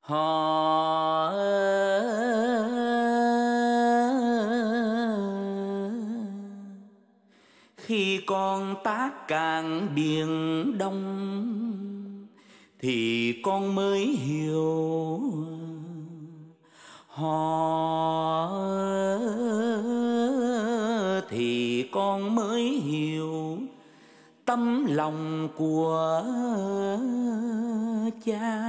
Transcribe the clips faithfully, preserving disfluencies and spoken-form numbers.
Hò khi con tác cạn biển đông thì con mới hiểu, hò thì con mới hiểu tấm lòng của cha.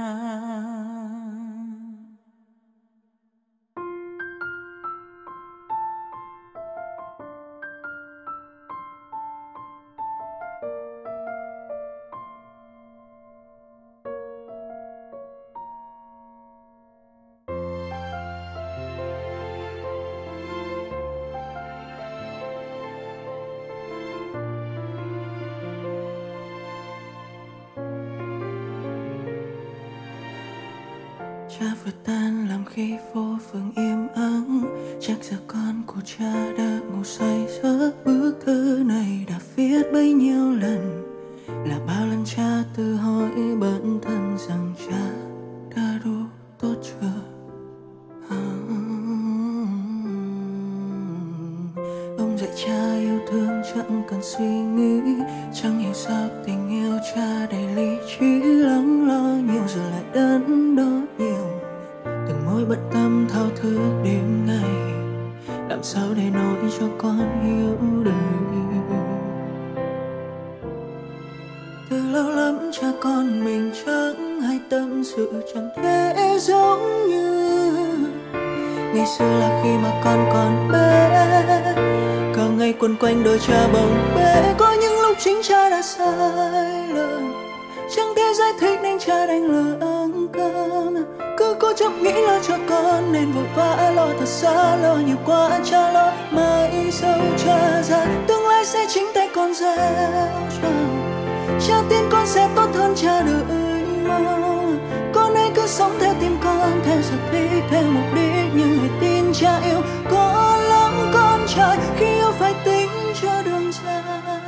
Cha vừa tan làm khi vô phương im ắng, chắc giờ con của cha đã ngủ say giấc. Bức thư này đã viết bấy nhiêu lần, là bao lần cha tự hỏi bản thân rằng cha đã đủ tốt chưa. à, Ông dạy cha yêu thương chẳng cần suy nghĩ, chẳng hiểu sao tình yêu cha đầy lý trí. Lắng lo nhiều rồi lại đắn đo nhiều, từng mối bận tâm thao thức đêm ngày, làm sao để nói cho con hiểu được. Từ lâu lắm cha con mình chẳng hay tâm sự, chẳng thể giống như ngày xưa là khi mà con còn bé. Cả ngày quấn quanh đôi cha bồng bế, có những lúc chính cha đã sai lầm, chẳng thể giải thích nên cha đành lưỡng cơm. Cứ cố chấp nghĩ lo cho con nên vội vã lo thật xa, lo nhiều quá cha lo mãi sau cha ra tương lai sẽ chính tay con gieo trồng. Cha tin con sẽ tốt hơn cha đợi mong, con hãy cứ sống theo tim con, theo sở thích, theo mục đích, nhưng hãy tin cha yêu con lắm con trai. Khi yêu phải tính cho đường dài.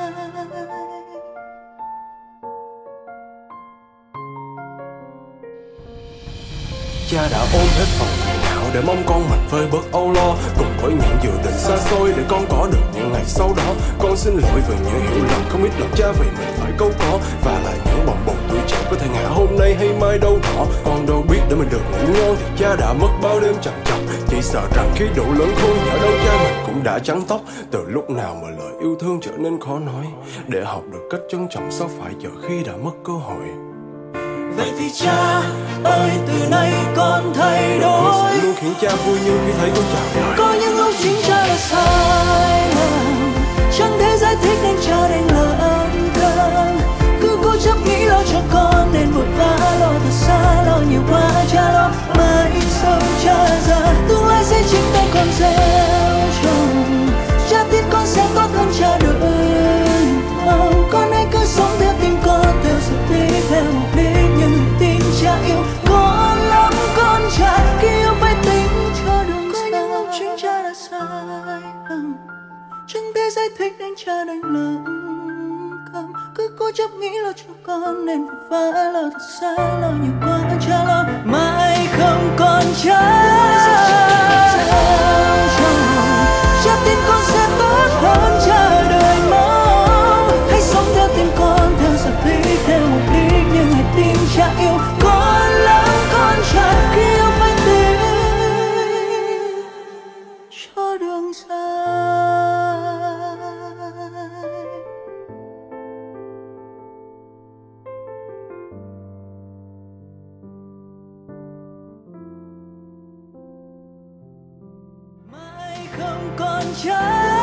Cha đã ôm hết phần phiền não để mong con mình vơi bớt âu lo, cùng với những dự định xa xôi để con có được những ngày sau đó. Con xin lỗi vì những hiểu lầm không ít lần cha vì mình phải câu có, và là những bồng bột tuổi trẻ có thể ngã hôm nay hay mai đâu thọ. Con đâu biết để mình được ngủ ngon thì cha đã mất bao đêm trằn trọc, chỉ sợ rằng khi đủ lớn khôn nhỡ đâu cha mình cũng đã trắng tóc. Từ lúc nào mà lời yêu thương trở nên khó nói, để học được cách trân trọng sao phải giờ khi đã mất cơ hội. Vậy thì cha ơi, từ nay con thay đổi. Con sẽ luôn khiến cha vui như khi thấy con chào đời. Có những lúc chính cha là sai lầm, chẳng thể giải thích nên cha đành lưỡng cơm. Cứ cố chấp nghĩ lo cho con nên vội vã lo thật xa, lo nhiều quá cha lo mãi sau cha ra tương lai sẽ chính tay con gieo trồng. Cha tin con sẽ tốt hơn cha đợi mong, con hãy cứ sống theo tim con, theo sở thích, theo mục đích, nhưng tin cha yêu con lắm con trai. Khi yêu phải tính cho đường dài, có những lúc chính cha đã sai lầm, chẳng thể giải thích nên cha đành lưỡng cơm. Cứ cố chấp nghĩ lo cho con nên vội vã lo thật xa, lo nhiều quá cha lo mãi không còn cha. Cha tin con sẽ tốt hơn cha đời mong, hãy sống theo tim con, theo sở thích, theo mục đích, nhưng hãy tin cha yêu con lắm con trai. Khi yêu phải tin cho đường dài. Mãi không còn cha.